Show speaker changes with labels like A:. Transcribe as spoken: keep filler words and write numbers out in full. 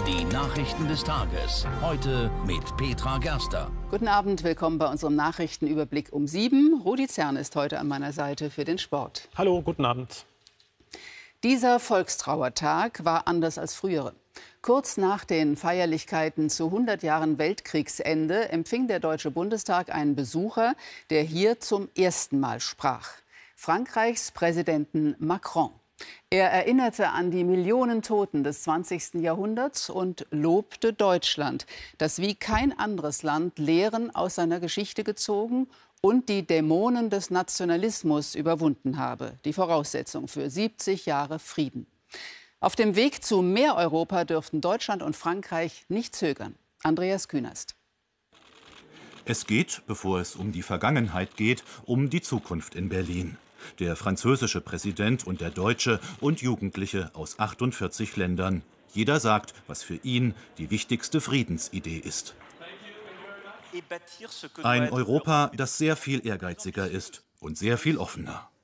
A: Die Nachrichten des Tages. Heute mit Petra Gerster.
B: Guten Abend, willkommen bei unserem Nachrichtenüberblick um sieben. Rudi Zern ist heute an meiner Seite für den Sport.
C: Hallo, guten Abend.
B: Dieser Volkstrauertag war anders als frühere. Kurz nach den Feierlichkeiten zu hundert Jahren Weltkriegsende empfing der Deutsche Bundestag einen Besucher, der hier zum ersten Mal sprach. Frankreichs Präsidenten Macron. Er erinnerte an die Millionen Toten des zwanzigsten Jahrhunderts und lobte Deutschland, das wie kein anderes Land Lehren aus seiner Geschichte gezogen und die Dämonen des Nationalismus überwunden habe. Die Voraussetzung für siebzig Jahre Frieden. Auf dem Weg zu mehr Europa dürften Deutschland und Frankreich nicht zögern. Andreas Künast.
D: Es geht, bevor es um die Vergangenheit geht, um die Zukunft in Berlin. Der französische Präsident und der Deutsche und Jugendliche aus achtundvierzig Ländern. Jeder sagt, was für ihn die wichtigste Friedensidee ist. Ein Europa, das sehr viel ehrgeiziger ist und sehr viel offener.